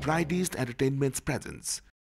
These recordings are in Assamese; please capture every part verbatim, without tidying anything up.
Brightest Entertainment's presence.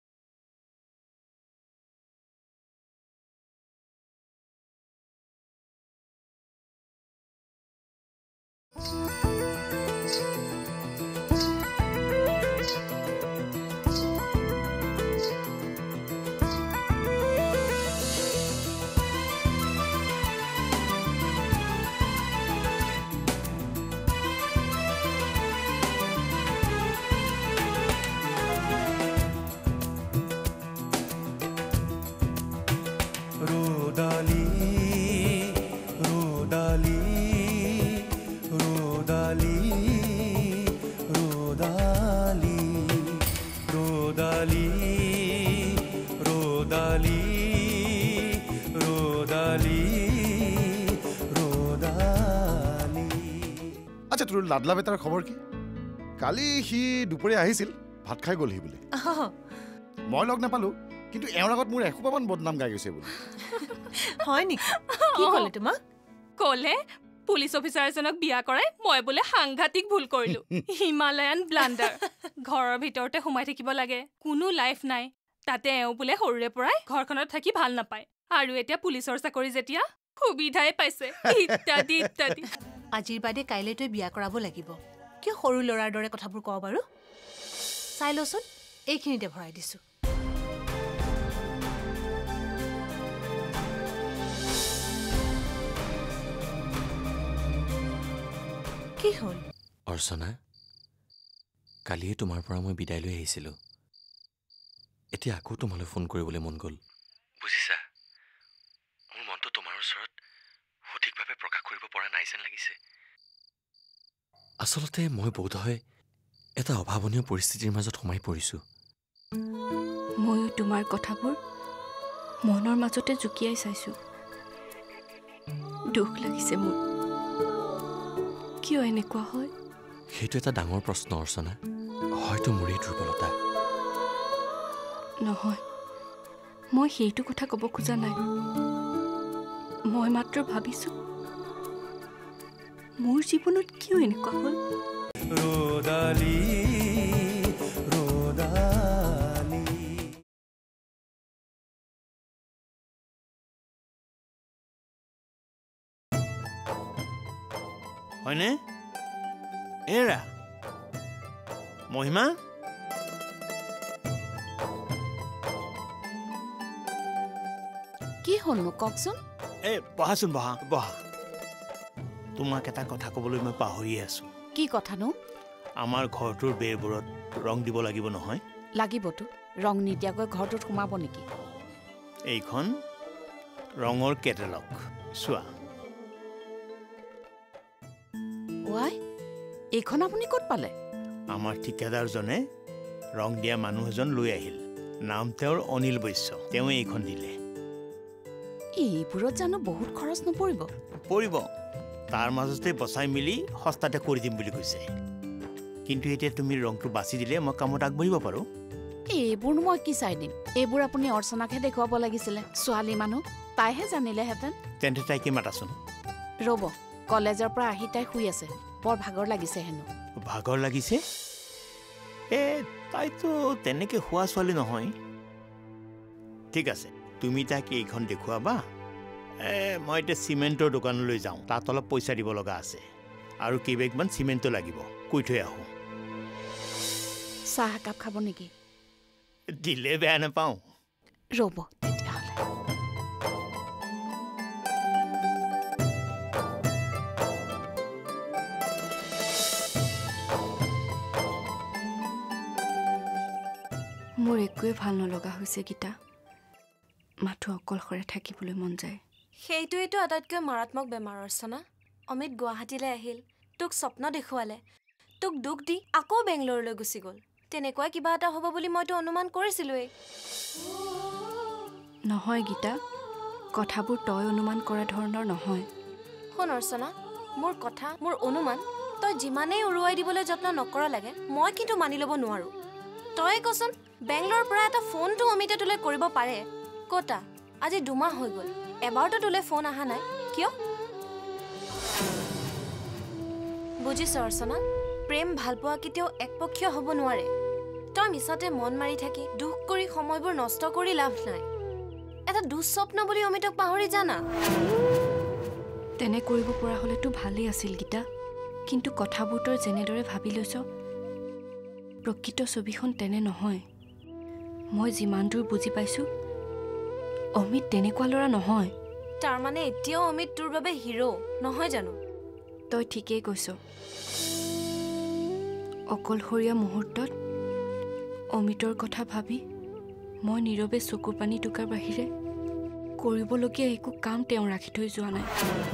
Rodali, Rodali, Rodali, Rodali, Rodali, Rodali, Rodali, Rodali. আচ্ছা তোৰ লাডলা বেটাৰ খবৰ কি কালি সি দুপৰীয়া আহিছিল ভাত খাই গ'লহি বোলে মই লগ নাপালো কিন্তু এওঁৰ আগত মোৰ এসোপামান বদনাম গাই গৈছে বোলে হয় নেকি কি ক'লে তোমাক ক'লে পুলিচ অফিচাৰ এজনক বিয়া কৰাই মই বোলে সাংঘাতিক ভুল কৰিলো হিমালয়ান ব্লাণ্ডাৰ ঘৰৰ ভিতৰতে সোমাই থাকিব লাগে কোনো লাইফ নাই তাতে এওঁ বোলে সৰুৰে পৰাই ঘৰখনত থাকি ভাল নাপায় আৰু এতিয়া পুলিচৰ চাকৰি যেতিয়া সুবিধাই পাইছে ইত্যাদি ইত্যাদি আজিৰ বাদে কাইলৈ তই বিয়া কৰাব লাগিব কিয় সৰু ল'ৰাৰ দৰে কথাবোৰ কওঁ বাৰু চাই লচোন এইখিনিতে ভৰাই দিছো কি হ'ল অৰ্চনা কালিয়ে তোমাৰ পৰা মই বিদায় লৈ আহিছিলোঁ এতিয়া আকৌ তোমালৈ ফোন কৰিবলৈ মন গ'ল বুজিছা মোৰ মনটো তোমাৰ ওচৰত সঠিকভাৱে প্ৰকাশ কৰিব পৰা নাই যেন লাগিছে আচলতে মই বোধহয় এটা অভাৱনীয় পৰিস্থিতিৰ মাজত সোমাই পৰিছোঁ ময়ো তোমাৰ কথাবোৰ মনৰ মাজতে জুকিয়াই চাইছোঁ দুখ লাগিছে মোৰ কিয় এনেকুৱা হয় সেইটো এটা ডাঙৰ প্ৰশ্ন অৰ্চনা হয়তো মোৰেই দুৰ্বলতা নহয় মই সেইটো কথা ক'ব খোজা নাই মই মাত্ৰ ভাবিছোঁ মোৰ জীৱনত কিয় এনেকুৱা হ'ল Rodali, Rodali. হয়নে এৰা মহিমা কি হ'ল মোক কওকচোন এ বহাচোন বহা বহা তোমাক এটা কথা ক'বলৈ মই পাহৰি আছো কি কথানো আমাৰ ঘৰটোৰ বেৰবোৰত ৰং দিব লাগিব নহয় লাগিবতো ৰং নিদিয়াকৈ ঘৰটোত সোমাব নেকি এইখন ৰঙৰ কেটেলগ চোৱা ওৱাই এইখন আপুনি ক'ত পালে আমাৰ ঠিকাদাৰজনে ৰং দিয়া মানুহ এজন লৈ আহিল নাম তেওঁৰ অনিল বৈশ্য তেওঁ এইখন দিলে এইবোৰত জানো বহুত খৰচ নপৰিব পৰিব তাৰ মাজতে বচাই মিলি সস্তাতে কৰি দিম বুলি কৈছে কিন্তু এতিয়া তুমি ৰংটো বাছি দিলে মই কামত আগবাঢ়িব পাৰোঁ এইবোৰ মই কি চাই দিম এইবোৰ আপুনি অৰ্চনাকহে দেখুৱাব লাগিছিলে ছোৱালী মানুহ তাইহে জানিলেহেঁতেন তেন্তে তাইকে মাতাচোন ৰ'ব কলেজৰ পৰা আহি তাই শুই আছে বৰ ভাগৰ লাগিছে হেনো ভাগৰ লাগিছে এ তাইতো তেনেকে হোৱা ছোৱালী নহয় ঠিক আছে তুমি তাইক এইখন দেখুৱাবা এ মই এতিয়া চিমেণ্টৰ দোকানলৈ যাওঁ তাত অলপ পইচা দিব লগা আছে আৰু কেইবেগমান চিমেণ্টো লাগিব কৈ থৈ আহোঁ চাহ একাপ খাব নেকি দিলে বেয়া নাপাওঁ ৰ'ব তেতিয়াহ'লে মোৰ একোৱে ভাল নলগা হৈছে গীতা মাথো অকলশৰে থাকিবলৈ মন যায় সেইটোৱেইটো আটাইতকৈ মাৰাত্মক বেমাৰ অৰ্চনা অমিত গুৱাহাটীলৈ আহিল তোক স্বপ্ন দেখুৱালে তোক দুখ দি আকৌ বেংগলোৰলৈ গুচি গ'ল তেনেকুৱা কিবা এটা হ'ব বুলি মইতো অনুমান কৰিছিলোৱেই নহয় গীতা কথাবোৰ তই অনুমান কৰা ধৰণৰ নহয় শুন অৰ্চনা মোৰ কথা মোৰ অনুমান তই যিমানেই উৰুৱাই দিবলৈ যত্ন নকৰ লাগে মই কিন্তু মানি ল'ব নোৱাৰো তই কচোন বেংগলোৰৰ পৰা এটা ফোনটো অমিতে তোলৈ কৰিব পাৰে কটা আজি দুমাহ হৈ গ'ল এবাৰতো তোলৈ ফোন অহা নাই কিয় বুজিছ অৰ্চনা প্ৰেম ভাল পোৱা কেতিয়াও একপক্ষীয় হ'ব নোৱাৰে তই মিছাতে মন মাৰি থাকি দুখ কৰি সময়বোৰ নষ্ট কৰি লাভ নাই এটা দুঃস্বপ্ন বুলি অমিতক পাহৰি জানা তেনে কৰিব পৰা হলেতো ভালেই আছিল গীতা কিন্তু কথাবোৰ তই যেনেদৰে ভাবি লৈছ প্ৰকৃত ছবিখন তেনে নহয় মই যিমান দূৰ বুজি পাইছো অমিত তেনেকুৱা ল'ৰা নহয় তাৰ মানে এতিয়াও অমিত তোৰ বাবে হিৰো নহয় জানো তই ঠিকেই কৈছ অকলশৰীয়া মুহূৰ্তত অমিতৰ কথা ভাবি মই নীৰৱে চকু পানী টুকাৰ বাহিৰে কৰিবলগীয়া একো কাম তেওঁ ৰাখি থৈ যোৱা নাই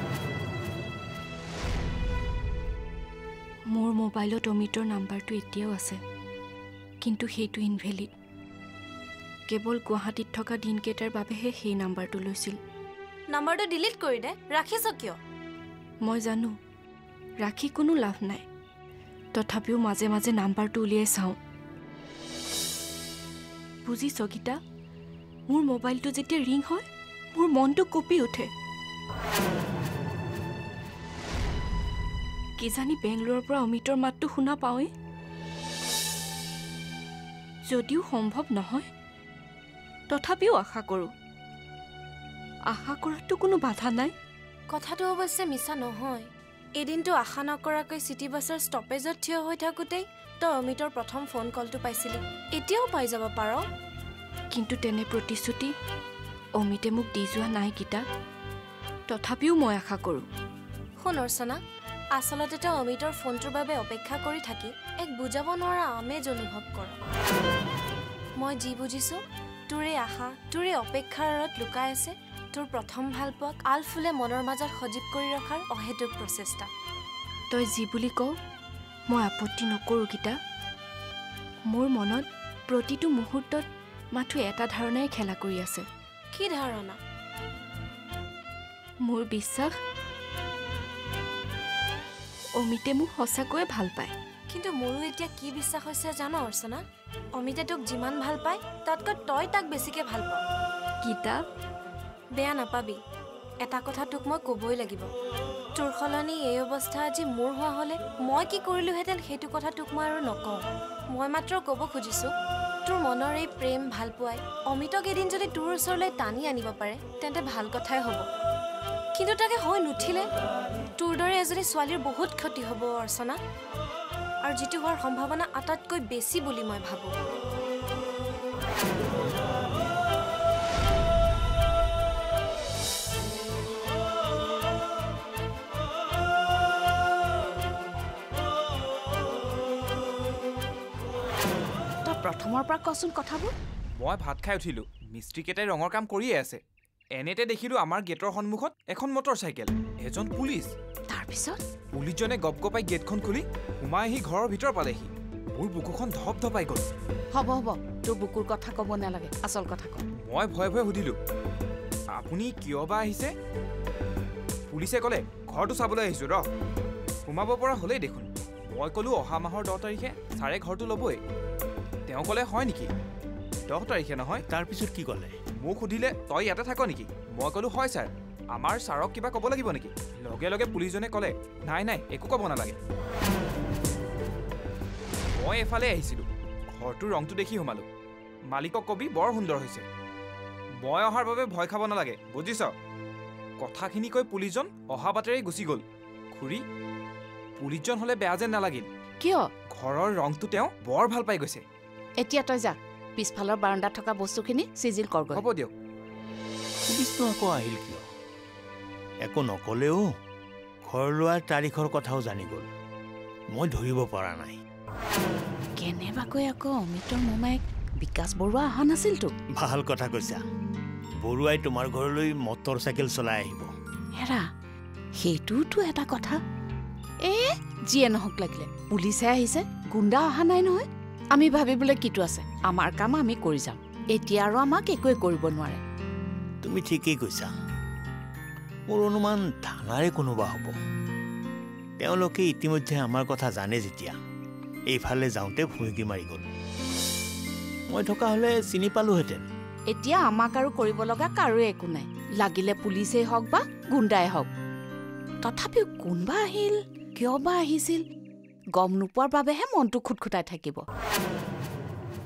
মোৰ মোবাইলত অমিতৰ নাম্বাৰটো এতিয়াও আছে কিন্তু সেইটো ইনভেলিড কেৱল গুৱাহাটীত থকা দিনকেইটাৰ বাবেহে সেই নাম্বাৰটো লৈছিল নাম্বাৰটো ডিলিট কৰি দে ৰাখিছ কিয় মই জানো ৰাখি কোনো লাভ নাই তথাপিও মাজে মাজে নাম্বাৰটো উলিয়াই চাওঁ বুজিছ গীতা মোৰ মোবাইলটো যেতিয়া ৰিং হয় মোৰ মনটো কঁপি উঠে কিজানি বেংগলোৰৰ পৰা অমিতৰ মাতটো শুনা পাওঁৱেই যদিও সম্ভৱ নহয় তথাপিও আশা কৰোঁ আশা কৰাটো কোনো বাধা নাই কথাটো অৱশ্যে মিছা নহয় এদিনটো আশা নকৰাকৈ চিটি বাছৰ ষ্টপেজত থিয় হৈ থাকোঁতেই তই অমিতৰ প্ৰথম ফোন কলটো পাইছিলি এতিয়াও পাই যাব পাৰ কিন্তু তেনে প্ৰতিশ্ৰুতি অমিতে মোক দি যোৱা নাই গীতা তথাপিও মই আশা কৰোঁ শুন অৰ্চনা আচলতে তই অমিতৰ ফোনটোৰ বাবে অপেক্ষা কৰি থাকি এক বুজাব নোৱাৰা আমেজ অনুভৱ কৰ মই যি বুজিছোঁ তোৰে আশা তোৰে অপেক্ষাৰ আঁৰত লুকাই আছে তোৰ প্ৰথম ভাল পোৱাক আলফুলে মনৰ মাজত সজীৱ কৰি ৰখাৰ অহেতুক প্ৰচেষ্টা তই যি বুলি কওঁ মই আপত্তি নকৰোঁ গীতা মোৰ মনত প্ৰতিটো মুহূৰ্তত মাথো এটা ধাৰণাই খেলা কৰি আছে কি ধাৰণা মোৰ বিশ্বাস অমিতে মোক সঁচাকৈয়ে ভাল পায় কিন্তু মোৰো এতিয়া কি বিশ্বাস হৈছে জানো অৰ্চনা অমিতে তোক যিমান ভাল পায় তাতকৈ তই তাক বেছিকৈ ভাল পাৱ গীতা বেয়া নাপাবি এটা কথা তোক মই ক'বই লাগিব তোৰ সলনি এই অৱস্থা আজি মোৰ হোৱা হ'লে মই কি কৰিলোহেঁতেন সেইটো কথা তোক মই আৰু নকওঁ মই মাত্ৰ ক'ব খুজিছোঁ তোৰ মনৰ এই প্ৰেম ভাল পোৱাই অমিতক এদিন যদি তোৰ ওচৰলৈ টানি আনিব পাৰে তেন্তে ভাল কথাই হ'ব কিন্তু তাকে হৈ নুঠিলে তোৰ দৰে এজনী ছোৱালীৰ বহুত ক্ষতি হ'ব অৰ্চনা আৰু যিটো হোৱাৰ সম্ভাৱনা আটাইতকৈ বেছি বুলি মই ভাবোঁ প্ৰথমৰ পৰা কচোন কথাবোৰ মই ভাত খাই উঠিলোঁ মিস্ত্ৰীকেইটাই ৰঙৰ কাম কৰিয়ে আছে এনেতে দেখিলোঁ আমাৰ গেটৰ সন্মুখত এখন মটৰ চাইকেল এজন পুলিচ তাৰপিছত পুলিচজনে গপ গপাই গেটখন খুলি সোমাই আহি ঘৰৰ ভিতৰ পালেহি মোৰ বুকুখন ধপ ধপাই গ'ল হ'ব হ'ব তোৰ বুকুৰ কথা ক'ব নালাগে আচল কথা ক মই ভয়ে ভয়ে সুধিলোঁ আপুনি কিয় বা আহিছে পুলিচে ক'লে ঘৰটো চাবলৈ আহিছোঁ ৰ সোমাব পৰা হ'লেই দেখোন মই ক'লোঁ অহা মাহৰ দহ তাৰিখে ছাৰে ঘৰটো ল'বই তেওঁ ক'লে হয় নেকি দহ তাৰিখে নহয় তাৰপিছত কি ক'লে মোক সুধিলে তই ইয়াতে থাক নেকি মই ক'লোঁ হয় ছাৰ আমাৰ ছাৰক কিবা ক'ব লাগিব নেকি লগে লগে পুলিচজনে ক'লে নাই নাই একো ক'ব নালাগে মই এফালে আহিছিলোঁ ঘৰটোৰ ৰংটো দেখি সোমালোঁ মালিকক কবি বৰ সুন্দৰ হৈছে মই অহাৰ বাবে ভয় খাব নালাগে বুজিছ কথাখিনি কৈ পুলিচজন অহা বাটেৰেই গুচি গ'ল খুৰী পুলিচজন হ'লে বেয়া যেন নালাগিল কিয় ঘৰৰ ৰংটো তেওঁ বৰ ভাল পাই গৈছে এতিয়া তই যা পিছফালৰ বাৰাণ্ডাত থকা বস্তুখিনি চিজিল কৰগৈ হ'ব দিয়ক পুলিচটো আকৌ আহিল কিয় একো নক'লেও ঘৰ লোৱাৰ তাৰিখৰ কথাও জানি গ'ল মই ধৰিব পৰা নাই কেনেবাকৈ আকৌ অমিতৰ মোমায়েক বিকাশ বৰুৱা অহা নাছিলতো ভাল কথা কৈছা বৰুৱাই তোমাৰ ঘৰলৈ মটৰ চাইকেল চলাই আহিব হেৰা সেইটোতো এটা কথা এ যিয়ে নহওক লাগিলে পুলিচে আহিছে গুণ্ডা অহা নাই নহয় আমি ভাবিবলৈ কিটো আছে আমাৰ কাম আমি কৰি যাম এতিয়া আৰু আমাক একোৱে কৰিব নোৱাৰে তুমি ঠিকেই কৈছা মোৰ অনুমান থানাৰে কোনোবা হ'ব তেওঁলোকে ইতিমধ্যে আমাৰ কথা জানে যেতিয়া এইফালে যাওঁতে ভুমুকি মাৰি গ'ল মই থকা হ'লে চিনি পালোহেঁতেন এতিয়া আমাক আৰু কৰিব লগা কাৰো একো নাই লাগিলে পুলিচেই হওক বা গুণ্ডাই হওক তথাপিও কোনবা আহিল কিয় বা আহিছিল গম নোপোৱাৰ বাবেহে মনটো খুটখুটাই থাকিব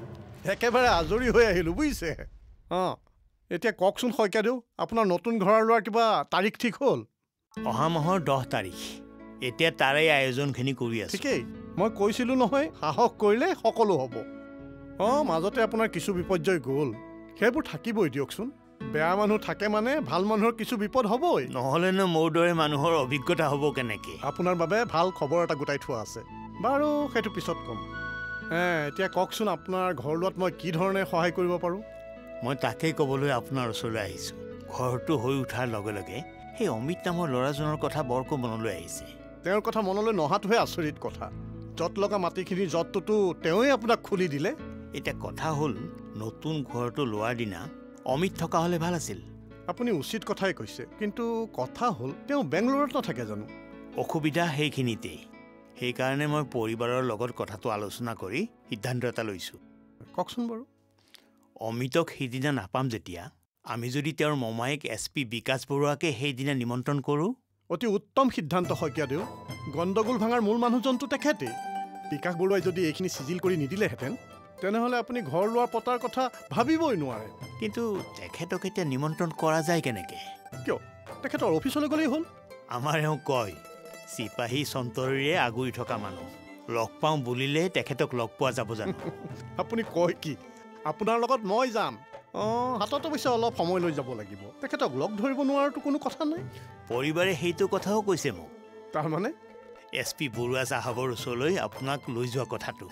একেবাৰে আজৰি হৈ আহিলোঁ বুজিছে। অঁ এতিয়া কওকচোন শইকীয়াদেউ, আপোনাৰ নতুন ঘৰ লোৱাৰ কিবা তাৰিখ ঠিক হ'ল? অহা মাহৰ দহ তাৰিখ। এতিয়া তাৰে আয়োজনখিনি কৰি আছোঁ। ঠিকেই, মই কৈছিলোঁ নহয় সাহস কৰিলে সকলো হ'ব। অঁ মাজতে আপোনাৰ কিছু বিপৰ্যয় গ'ল, সেইবোৰ থাকিবই দিয়কচোন। বেয়া মানুহ থাকে মানে ভাল মানুহৰ কিছু বিপদ হ'বই। নহ'লেনো মোৰ দৰে মানুহৰ অভিজ্ঞতা হ'ব কেনেকৈ? আপোনাৰ বাবে ভাল খবৰ এটা গোটাই থোৱা আছে। বাৰু সেইটো পিছত ক'ম। এতিয়া কওকচোন আপোনাৰ ঘৰ লোৱাত মই কি ধৰণে সহায় কৰিব পাৰোঁ? মই তাকেই ক'বলৈ আপোনাৰ ওচৰলৈ আহিছোঁ। ঘৰটো হৈ উঠাৰ লগে লগে সেই অমিত নামৰ ল'ৰাজনৰ কথা বৰকৈ মনলৈ আহিছে। তেওঁৰ কথা মনলৈ নহাটোহে আচৰিত কথা। য'ত লগা মাটিখিনি য'তটোতো তেওঁৱে আপোনাক খুলি দিলে। এতিয়া কথা হ'ল, নতুন ঘৰটো লোৱাৰ দিনা অমিত থকা হ'লে ভাল আছিল। আপুনি উচিত কথাই কৈছে, কিন্তু কথা হ'ল তেওঁ বেংগলোৰত নাথাকে জানো? অসুবিধা সেইখিনিতেই। সেইকাৰণে মই পৰিবাৰৰ লগত কথাটো আলোচনা কৰি সিদ্ধান্ত এটা লৈছোঁ। কওকচোন বাৰু। অমিতক সেইদিনা নাপাম যেতিয়া, আমি যদি তেওঁৰ মমায়েক এছ পি বিকাশ বৰুৱাকে সেইদিনা নিমন্ত্ৰণ কৰোঁ। অতি উত্তম সিদ্ধান্ত শইকীয়াদেউ। গণ্ডগোল ভাঙাৰ মূল মানুহজনটো তেখেতেই। বিকাশ বৰুৱাই যদি এইখিনি চিজিল কৰি নিদিলেহেঁতেন, তেনেহ'লে আপুনি ঘৰ লোৱাৰ পতাৰ কথা ভাবিবই নোৱাৰে। কিন্তু তেখেতক এতিয়া নিমন্ত্ৰণ কৰা যায় কেনেকৈ? কিয়, তেখেতৰ অফিচলৈ গ'লেই হ'ল। আমাৰ এওঁ কয়, চিপাহী চন্তৰীৰে আগুৰি থকা মানুহ, লগ পাওঁ বুলিলে তেখেতক লগ পোৱা যাব জানো? আপুনি কয় কি? আপোনাৰ লগত মই যাম। অঁ হাতত অৱশ্যে অলপ সময় লৈ যাব লাগিব। তেখেতক লগ ধৰিব নোৱাৰাটো কোনো কথা নাই। পৰিবাৰে সেইটো কথাও কৈছে মোক। তাৰমানে এছ পি বৰুৱা চাহাবৰ ওচৰলৈ আপোনাক লৈ যোৱা কথাটো।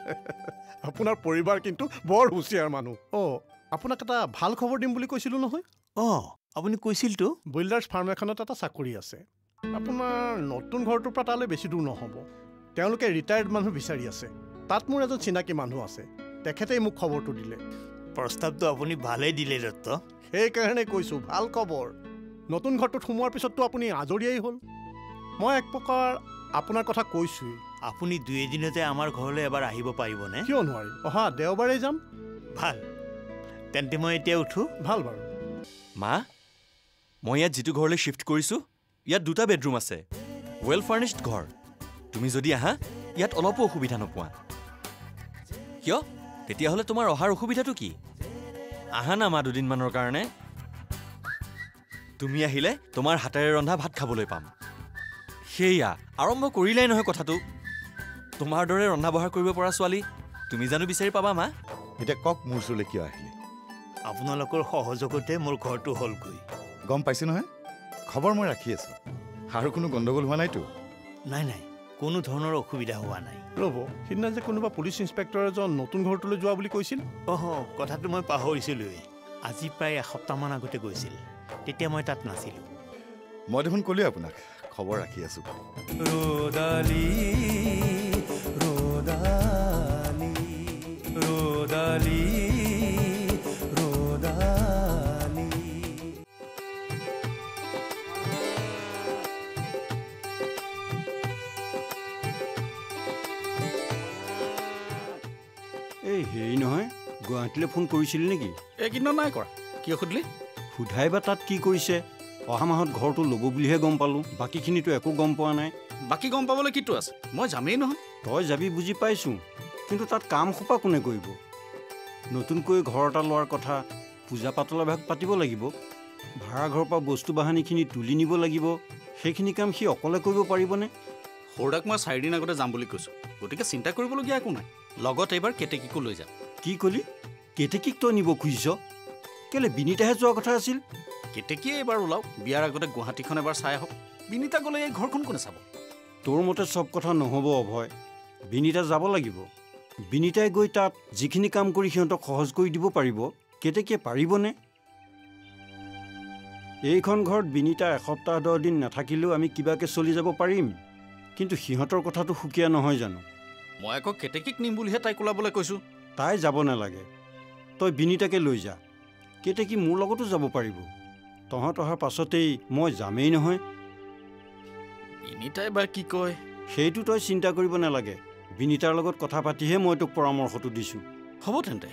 আপোনাৰ পৰিবাৰ কিন্তু বৰ হুঁচিয়াৰ মানুহ। অঁ আপোনাক এটা ভাল খবৰ দিম বুলি কৈছিলোঁ নহয়। অঁ আপুনি কৈছিলতো। ব্ৰইলাৰ্ছ ফাৰ্ম এখনত এটা চাকৰি আছে। আপোনাৰ নতুন ঘৰটোৰ পৰা তালৈ বেছি দূৰ নহ'ব। তেওঁলোকে ৰিটায়াৰ্ড মানুহ বিচাৰি আছে। তাত মোৰ এজন চিনাকি মানুহ আছে, তেখেতেই মোক খবৰটো দিলে। প্ৰস্তাৱটো আপুনি ভালেই দিলে দত্ত। সেইকাৰণে কৈছোঁ ভাল খবৰ। নতুন ঘৰটোত সোমোৱাৰ পিছততো আপুনি আজৰিয়েই হ'ল। মই এক প্ৰকাৰ আপোনাৰ কথা কৈছোঁৱেই। আপুনি দুই এদিনতে আমাৰ ঘৰলৈ এবাৰ আহিব পাৰিবনে? কিয় নোৱাৰিম, অহা দেওবাৰেই যাম। ভাল, তেন্তে মই এতিয়া উঠোঁ। ভাল বাৰু। মা, মই ইয়াত যিটো ঘৰলৈ শ্বিফ্ট কৰিছোঁ, ইয়াত দুটা বেডৰুম আছে, ৱেল ফাৰ্নিশ্ড ঘৰ। তুমি যদি আহা ইয়াত অলপো অসুবিধা নোপোৱা। কিয়? তেতিয়াহ'লে তোমাৰ অহাৰ অসুবিধাটো কি? আহা না মা দুদিনমানৰ কাৰণে। তুমি আহিলে তোমাৰ হাতেৰে ৰন্ধা ভাত খাবলৈ পাম। সেয়া আৰম্ভ কৰিলাই নহয় কথাটো। তোমাৰ দৰে ৰন্ধা বঢ়া কৰিব পৰা ছোৱালী তুমি জানো বিচাৰি পাবা মা? এতিয়া কওক মোৰ ওচৰলৈ কিয় আহিলে? আপোনালোকৰ সহযোগতে মোৰ ঘৰটো হ'লগৈ। গম পাইছে নহয়, খবৰ মই ৰাখি আছোঁ। আৰু কোনো গণ্ডগোল হোৱা নাইতো? নাই নাই, কোনো ধৰণৰ অসুবিধা হোৱা নাই। ৰ'ব, সিদিনা যে কোনোবা পুলিচ ইনস্পেক্টৰ এজন নতুন ঘৰটোলৈ যোৱা বুলি কৈছিল। অহ কথাটো মই পাহৰিছিলোঁৱেই। আজি প্ৰায় এসপ্তাহমান আগতে গৈছিল, তেতিয়া মই তাত নাছিলোঁ। মই দেখোন ক'লোৱে আপোনাক খবৰ ৰাখি আছোঁ। ৰদালি ৰদালি ৰদালি ৰদালি। এই হেৰি নহয়, গুৱাহাটীলৈ ফোন কৰিছিলি নেকি? এইকেইদিনত নাই কৰা। কিয় সুধিলি? সোধাই বা তাত কি কৰিছে? অহা মাহত ঘৰটো ল'ব বুলিহে গম পালোঁ, বাকীখিনিতো একো গম পোৱা নাই। বাকী গম পাবলৈ কিটো আছে, মই যামেই নহয়। তই যাবি বুজি পাইছোঁ, কিন্তু তাত কাম সোপা কোনে কৰিব? নতুনকৈ ঘৰ এটা লোৱাৰ কথা, পূজা পাতলা ভাগ পাতিব লাগিব, ভাড়া ঘৰৰ পৰা বস্তু বাহানিখিনি তুলি নিব লাগিব। সেইখিনি কাম সি অকলে কৰিব পাৰিবনে? সৌদাক মই চাৰিদিন আগতে যাম বুলি কৈছোঁ, গতিকে চিন্তা কৰিবলগীয়া একো নাই। লগত এইবাৰ কেতেকীকো লৈ যাম। কি ক'লি? কেতেকীক তই নিব খুজিছ? কেলে বিনীতাহে যোৱা কথা আছিল? কেতেকীয়ে এইবাৰ ওলাওক, বিয়াৰ আগতে গুৱাহাটীখন এবাৰ চাই আহক। বিনীতা গ'লে এই ঘৰখন কোনে চাব? তোৰ মতে চব কথা নহ'ব অভয়। বিনীতা যাব লাগিব। বিনীতাই গৈ তাত যিখিনি কাম কৰি সিহঁতক সহজ কৰি দিব পাৰিব, কেতেকীয়ে পাৰিবনে? এইখন ঘৰত বিনীতা এসপ্তাহ দহ দিন নাথাকিলেও আমি কিবাকৈ চলি যাব পাৰিম, কিন্তু সিহঁতৰ কথাটো সুকীয়া নহয় জানো? মই আকৌ কেতেকীক নিম বুলিহে তাইক ওলাবলৈ কৈছোঁ। তাই যাব নালাগে, তই বিনীতাকে লৈ যা। কেতেকী মোৰ লগতো যাব পাৰিব। তহঁত অহাৰ পাছতেই মই যামেই নহয়। বিনীতাই এবাৰ কি কয় সেইটো তই চিন্তা কৰিব নালাগে। বিনীতাৰ লগত কথা পাতিহে মই তোক পৰামৰ্শটো দিছোঁ। হ'ব তেন্তে।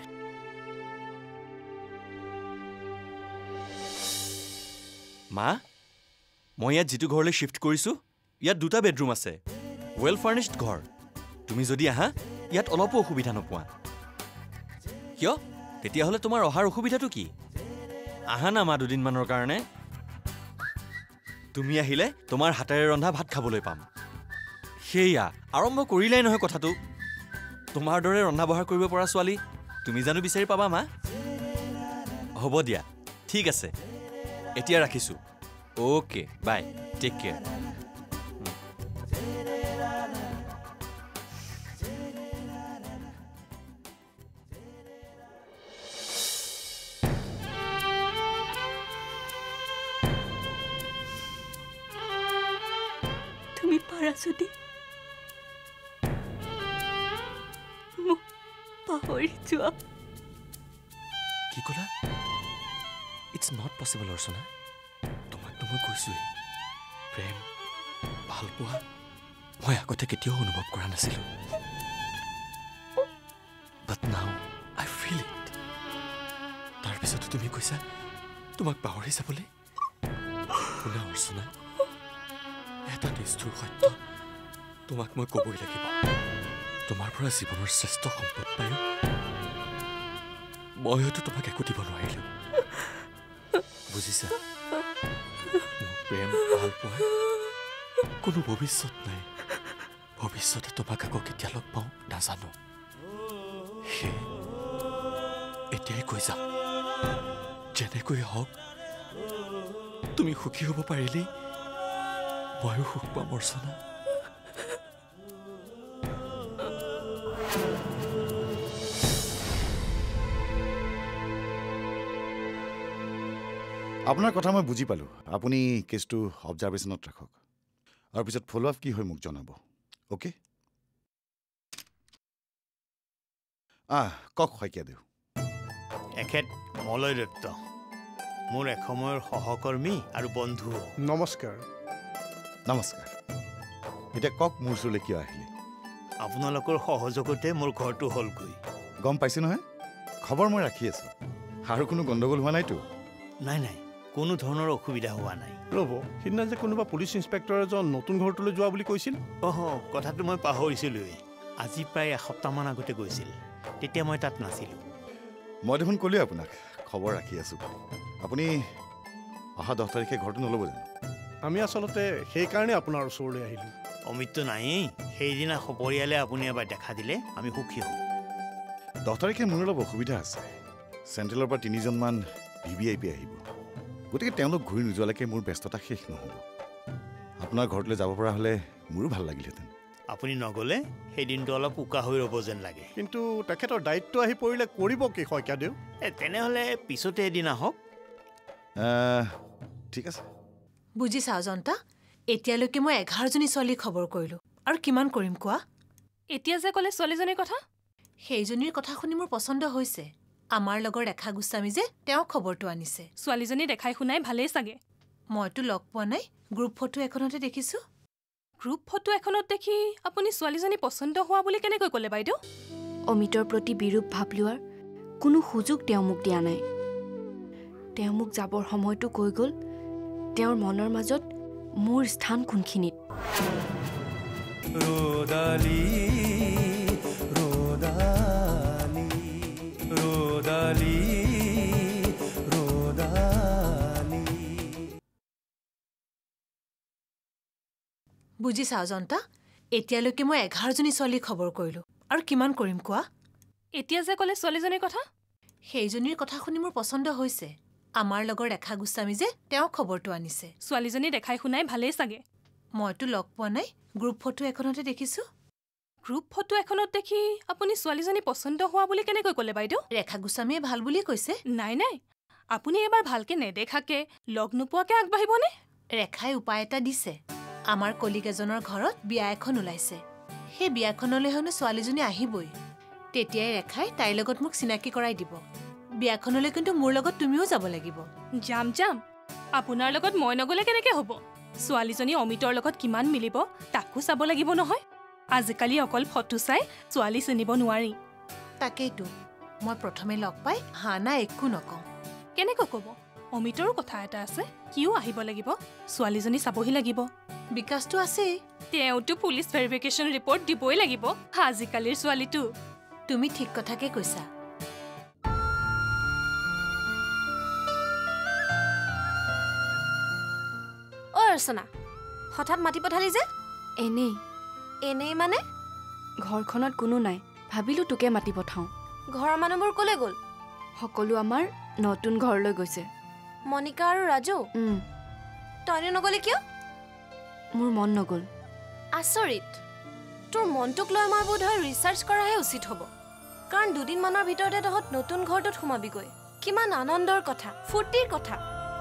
মা, মই ইয়াত যিটো ঘৰলৈ শ্বিফ্ট কৰিছোঁ, ইয়াত দুটা বেডৰুম আছে, ৱেল ফাৰ্নিশ্ড ঘৰ। তুমি যদি আহা ইয়াত অলপো অসুবিধা নোপোৱা। কিয় তেতিয়াহ'লে তোমাৰ অহাৰ অসুবিধাটো কি আহা না মা দুদিনমানৰ কাৰণে তুমি আহিলে তোমাৰ হাতেৰে ৰন্ধা ভাত খাবলৈ পাম সেয়া আৰম্ভ কৰিলাই নহয় কথাটো তোমাৰ দৰে ৰন্ধা বঢ়া কৰিব পৰা ছোৱালী তুমি জানো বিচাৰি পাবা মা হ'ব দিয়া ঠিক আছে এতিয়া ৰাখিছোঁ অ'কে বাই টেক কেয়াৰ তুমি পাৰা যদি মোক পাহৰি যোৱা কি ক'লা ইটছ নট পচিবল অৰ্চনা তোমাকতো মই কৈছোৱেই প্ৰেম ভাল পোৱা মই আগতে কেতিয়াও অনুভৱ কৰা নাছিলোঁ but now I feel it তাৰপিছতো তুমি কৈছা তোমাক পাহৰি যাবলৈ শুনা অৰ্চনা এটা নিষ্ঠুৰ সত্য তোমাক মই ক'বই লাগিব তোমাৰ পৰা জীৱনৰ শ্ৰেষ্ঠ সম্পদ পায়ো মই হয়তো তোমাক একো দিব নোৱাৰিলোঁ বুজিছা মোৰ প্ৰেম ভাল পোৱাৰ কোনো ভৱিষ্যত নাই ভৱিষ্যতে তোমাক আকৌ কেতিয়া লগ পাওঁ নাজানো সেই এতিয়াই কৈ যাম যেনেকৈ হওক তুমি সুখী হ'ব পাৰিলেই ময়ো সুখ পাম অৰ্চনা আপোনাৰ কথা মই বুজি পালোঁ আপুনি কেছটো অবজাৰ্ভেশ্যনত ৰাখক আৰু পিছত ফ'ল' আপ কি হয় মোক জনাব অ'কে আহ কওক শইকীয়াদেউ এখেত মলয় দত্ত মোৰ এসময়ৰ সহকৰ্মী আৰু বন্ধু নমস্কাৰ নমস্কাৰ এতিয়া কওক মোৰ ওচৰলৈ কিয় আহিলে আপোনালোকৰ সহযোগতে মোৰ ঘৰটো হ'লগৈ গম পাইছে নহয় খবৰ মই ৰাখি আছোঁ আৰু কোনো গণ্ডগোল হোৱা নাইতো নাই নাই কোনো ধৰণৰ অসুবিধা হোৱা নাই ৰ'ব সিদিনা যে কোনোবা পুলিচ ইনস্পেক্টৰ এজন নতুন ঘৰটোলৈ যোৱা বুলি কৈছিল অহ কথাটো মই পাহৰিছিলোঁৱেই আজি প্ৰায় এসপ্তাহমান আগতে গৈছিল তেতিয়া মই তাত নাছিলোঁ মই দেখোন ক'লোৱে আপোনাক খবৰ ৰাখি আছোঁ আপুনি অহা দহ তাৰিখে ঘৰটো নল'ব জানো আমি আচলতে সেইকাৰণে আপোনাৰ ওচৰলৈ আহিলোঁ অমিতটো নায়েই সেইদিনা সপৰিয়ালে আপুনি এবাৰ দেখা দিলে আমি সুখী হ'ম দহ তাৰিখে মোৰ অলপ অসুবিধা আছে চেণ্ট্ৰেলৰ পৰা তিনিজনমান ভি ভি আই পি আহিব গতিকে তেওঁলোক ঘূৰি নোযোৱালৈকে মোৰ ব্যস্ততা শেষ নহ'ব আপোনাৰ ঘৰলৈ যাব পৰা হ'লে মোৰো ভাল লাগিলহেঁতেন আপুনি নগ'লে সেই দিনটো অলপ উকা হৈ ৰ'ব যেন লাগে কিন্তু তেখেতৰ দায়িত্ব আহি পৰিলে কৰিব কি শইকীয়াদেউ এই তেনেহ'লে পিছতে এদিন আহক ঠিক আছে বুজিছা অজন্তা এতিয়ালৈকে মই এঘাৰজনী ছোৱালীৰ খবৰ কৰিলোঁ আৰু কিমান কৰিম কোৱা এতিয়া যে ক'লে ছোৱালীজনীৰ কথা সেইজনীৰ কথা শুনি মোৰ পচন্দ হৈছে আমাৰ লগৰ ৰেখা গোস্বামী যে তেওঁ খবৰটো আনিছে ছোৱালীজনী দেখাই শুনাই ভালেই চাগে মইতো লগ পোৱা নাই গ্ৰুপ ফটো এখনতে দেখিছোঁ গ্ৰুপ ফটো এখনত দেখি আপুনি ছোৱালীজনী পচন্দ হোৱা বুলি কেনেকৈ ক'লে বাইদেউ অমিতৰ প্ৰতি বিৰূপ ভাৱ লোৱাৰ কোনো সুযোগ তেওঁ মোক দিয়া নাই তেওঁ মোক যাবৰ সময়টো কৈ গ'ল তেওঁৰ মনৰ মাজত মোৰ স্থান কোনখিনিত Rodali, Rodali, Rodali, Rodali. বুজিছা অজন্তা এতিয়ালৈকে মই এঘাৰজনী ছোৱালীৰ খবৰ কৰিলোঁ আৰু কিমান কৰিম কোৱা এতিয়া যে ক'লে ছোৱালীজনীৰ কথা সেইজনীৰ কথা শুনি মোৰ পচন্দ হৈছে আমাৰ লগৰ ৰেখা গোস্বামী যে তেওঁ খবৰটো আনিছে ছোৱালীজনী দেখাই শুনাই ভালেই চাগে মইতো লগ পোৱা নাই গ্ৰুপ ফটো এখনতে দেখিছোঁ গ্ৰুপ ফটো এখনত দেখি আপুনি ছোৱালীজনী পচন্দ হোৱা বুলি কেনেকৈ ক'লে বাইদেউ ৰেখা গোস্বামীয়ে ভাল বুলিয়ে কৈছে নাই নাই আপুনি এবাৰ ভালকে নেদেখাকে লগ নোপোৱাকে আগবাঢ়িবনে ৰেখাই উপায় এটা দিছে আমাৰ কলিগ এজনৰ ঘৰত বিয়া এখন ওলাইছে সেই বিয়াখনলৈ হেনো ছোৱালীজনী আহিবই তেতিয়াই ৰেখাই তাইৰ লগত মোক চিনাকি কৰাই দিব বিয়াখনলৈ কিন্তু মোৰ লগত তুমিও যাব লাগিব যাম যাম আপোনাৰ লগত মই নগ'লে কেনেকৈ হ'ব ছোৱালীজনী অমিতৰ লগত কিমান মিলিব তাকো চাব লাগিব নহয় আজিকালি অকল ফটো চাই ছোৱালী চিনিব নোৱাৰি তাকেইতো মই প্ৰথমে লগ পাই হানা একো নকওঁ কেনেকৈ ক'ব অমিতৰো কথা এটা আছে কিয় আহিব লাগিব ছোৱালীজনী চাবহি লাগিব বিকাশটো আছেই তেওঁতো পুলিচ ভেৰিফিকেশ্যন ৰিপৰ্ট দিবই লাগিব আজিকালিৰ ছোৱালীটো তুমি ঠিক কথাকে কৈছা অৰ্চনা হঠাৎ মাতি পঠালি যে এনেই এনেই মানে ঘৰখনত কোনো নাই ভাবিলোঁ তোকে মাতি পঠাওঁ ঘৰৰ মানুহবোৰ ক'লে গ'ল সকলো আমাৰ নতুন ঘৰলৈ গৈছে মনিকা আৰু ৰাজু তইনো নগলি কিয় মোৰ মন নগ'ল আচৰিত তোৰ মনটোক লৈ মই বোধহয় ৰিচাৰ্চ কৰাহে উচিত হ'ব কাৰণ দুদিনমানৰ ভিতৰতে তহঁত নতুন ঘৰটোত সোমাবিগৈ কিমান আনন্দৰ কথা ফূৰ্তিৰ কথা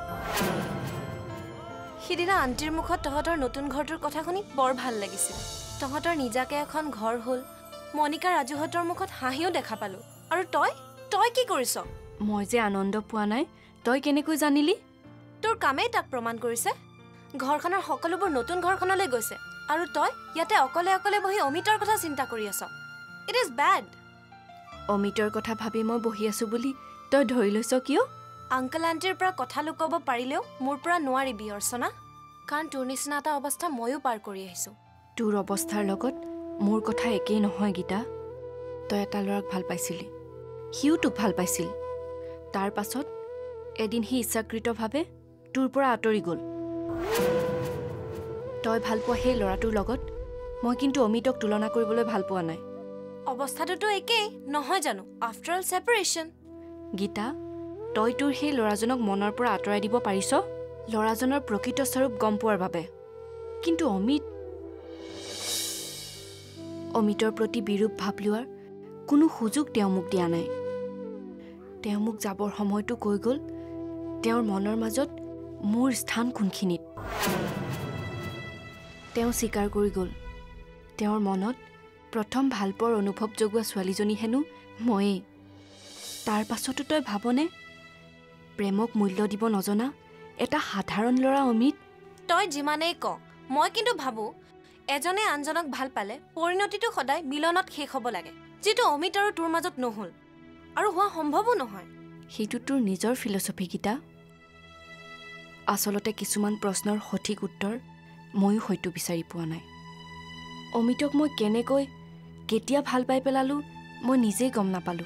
সিদিনা আণ্টিৰ মুখত তহঁতৰ নতুন ঘৰটোৰ কথা শুনি বৰ ভাল লাগিছিল তহঁতৰ নিজাকে এখন ঘৰ হ'ল মনিকা ৰাজুহঁতৰ মুখত হাঁহিও দেখা পালোঁ আৰু তই তই কি কৰিছ মই যে আনন্দ পোৱা নাই তই কেনেকৈ জানিলি তোৰ কামেই তাক প্ৰমাণ কৰিছে ঘৰখনৰ সকলোবোৰ নতুন ঘৰখনলৈ গৈছে আৰু তই ইয়াতে অকলে অকলে বহি অমিতৰ কথা চিন্তা কৰি আছ ইট ইজ বেড অমিতৰ কথা ভাবি মই বহি আছোঁ বুলি তই ধৰি লৈছ কিয় আংকল আণ্টিৰ পৰা কথা লুকাব পাৰিলেও মোৰ পৰা নোৱাৰিবি অৰ্চনা কাৰণ তোৰ নিচিনা এটা অৱস্থা ময়ো পাৰ কৰি আহিছোঁ তোৰ অৱস্থাৰ লগত মোৰ কথা একেই নহয় গীতা তই এটা ল'ৰাক ভাল পাইছিলি সিও তোক ভাল পাইছিল তাৰ পাছত এদিন সি ইচ্ছাকৃতভাৱে তোৰ পৰা আঁতৰি গ'ল তই ভাল পোৱা সেই ল'ৰাটোৰ লগত মই কিন্তু অমিতক তুলনা কৰিবলৈ ভাল পোৱা নাই অৱস্থাটোতো একেই নহয় জানো আফটাৰ অল ছেপাৰেশ্যন গীতা তই তোৰ সেই ল'ৰাজনক মনৰ পৰা আঁতৰাই দিব পাৰিছ ল'ৰাজনৰ প্ৰকৃত স্বৰূপ গম পোৱাৰ বাবে কিন্তু অমিত অমিতৰ প্ৰতি বিৰূপ ভাৱ লোৱাৰ কোনো সুযোগ তেওঁ মোক দিয়া নাই তেওঁ মোক যাবৰ সময়টো কৈ গ'ল তেওঁৰ মনৰ মাজত মোৰ স্থান কোনখিনিত তেওঁ স্বীকাৰ কৰি গ'ল তেওঁৰ মনত প্ৰথম ভালপোৱাৰ অনুভৱ জগোৱা ছোৱালীজনী হেনো ময়েই তাৰ পাছতো তই ভাবনে প্ৰেমক মূল্য দিব নজনা এটা সাধাৰণ ল'ৰা অমিত তই যিমানেই ক মই কিন্তু ভাবোঁ এজনে আনজনক ভাল পালে পৰিণতিটো সদায় মিলনত শেষ হ'ব লাগে যিটো অমিত আৰু তোৰ মাজত নহ'ল আৰু হোৱা সম্ভৱো নহয় সেইটো তোৰ নিজৰ ফিলচফি গীতা আচলতে কিছুমান প্ৰশ্নৰ সঠিক উত্তৰ ময়ো হয়তো বিচাৰি পোৱা নাই অমিতক মই কেনেকৈ কেতিয়া ভাল পাই পেলালোঁ মই নিজেই গম নাপালোঁ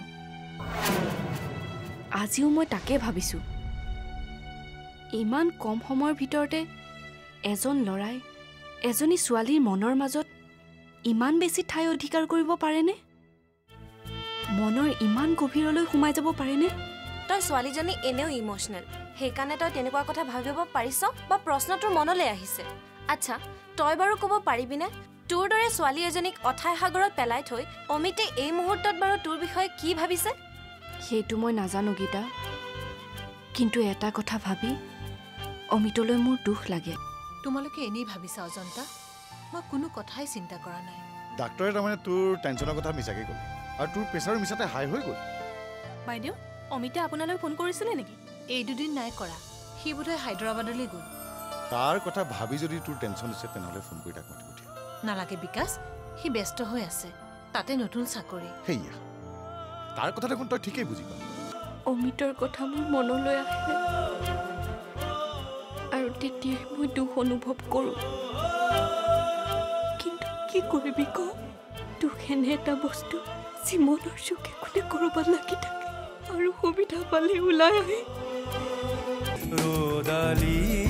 আজিও মই তাকে ভাবিছোঁ ইমান কম সময়ৰ ভিতৰতে এজন ল'ৰাই এজনী ছোৱালীৰ মনৰ মাজত ইমান বেছি ঠাই অধিকাৰ কৰিব পাৰেনে মনৰ ইমান গভীৰলৈ সোমাই যাব পাৰেনে তই ছোৱালীজনী এনেও ইম'চনেল সেইকাৰণে তই তেনেকুৱা কথা ভাবিব পাৰিছ বা প্ৰশ্ন তোৰ মনলৈ আহিছে আচ্ছা তই বাৰু ক'ব পাৰিবিনে তোৰ দৰে ছোৱালী এজনীক অথাই সাগৰত পেলাই থৈ অমিতে এই মুহূৰ্তত বাৰু তোৰ বিষয়ে কি ভাবিছে সেইটো মই নাজানো গীতা কিন্তু এটা কথা ভাবি অমিতলৈ মোৰ দুখ লাগে তোমালোকে এনেই ভাবিছা অজন্তা মই কোনো কথাই চিন্তা কৰা নাই ডাক্তৰে তাৰমানে তোৰ টেনশ্যনৰ কথা মিছাকৈ ক'লে আৰু তোৰ প্ৰেছাৰো মিছাতে হাই হৈ গ'ল বাইদেউ অমিতে আপোনালৈ ফোন কৰিছিলে নেকি এই দুদিন নাই কৰা সি বোধহয় হায়দৰাবাদলৈ গ'ল তাৰ কথা ভাবি যদি তোৰ টেনশ্যন হৈছে তেনেহ'লে ফোন কৰি তাক মাতি পঠিয়া নালাগে বিকাশ সি ব্যস্ত হৈ আছে তাতে নতুন চাকৰি সেয়া তাৰ কথা দেখোন তই ঠিকেই বুজি পাৱ অমিতৰ কথা মোৰ মনলৈ আহে আৰু তেতিয়াই মই দুখ অনুভৱ কৰোঁ কিন্তু কি কৰিবি ক দুখ এনে এটা বস্তু যি মনৰ চুকে কোনে ক'ৰবাত লাগি থাকে আৰু সুবিধা পালে ওলাই আহে Rodali